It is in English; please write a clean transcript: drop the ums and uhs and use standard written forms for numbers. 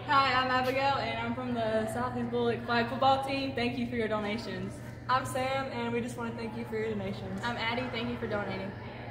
Hi, I'm Abigail, and I'm from the Southeast Bullock flag football team. Thank you for your donations. I'm Sam, and we just want to thank you for your donations. I'm Addie. Thank you for donating.